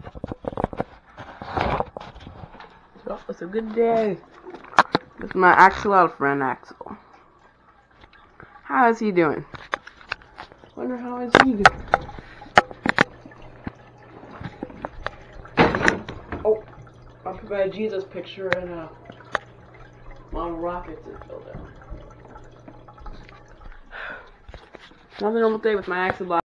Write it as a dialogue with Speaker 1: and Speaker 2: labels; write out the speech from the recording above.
Speaker 1: So it's a good day with my axolotl friend Axel. How is he doing? Wonder how is he doing? Oh, I put my Jesus picture and a lot of rockets and filled out. Another normal day with my axolotl.